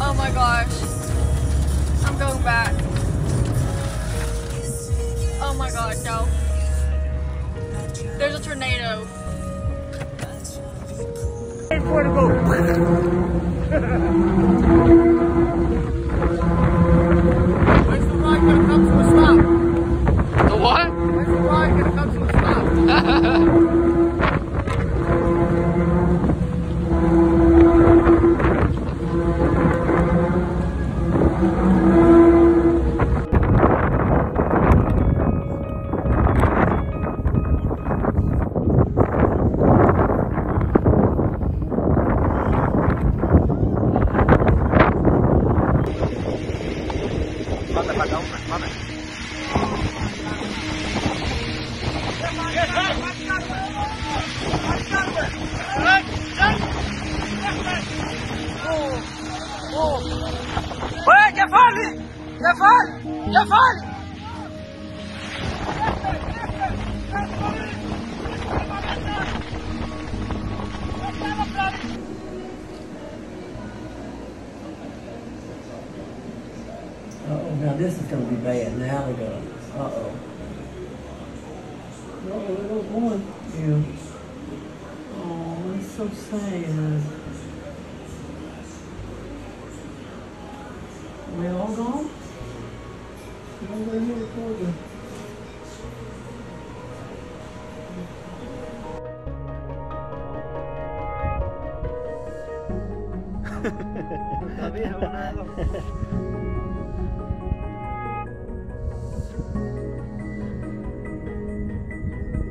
Oh my gosh. I'm going back. Oh my god, no. There's a tornado. Wait for it to go. When's the ride gonna come to a stop? The what? When's the ride gonna come to a stop? ¡Ya fale! ¡Ya fale! ¡Ya fale! Uh-oh, now this is going to be bad. Now they go. Uh-oh. Uh-oh, little one. Yeah. Oh, it's so sad. We all gone? Nobody here for you. Está bien, bueno.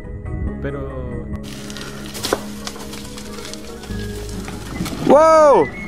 Pero... ¡Wow!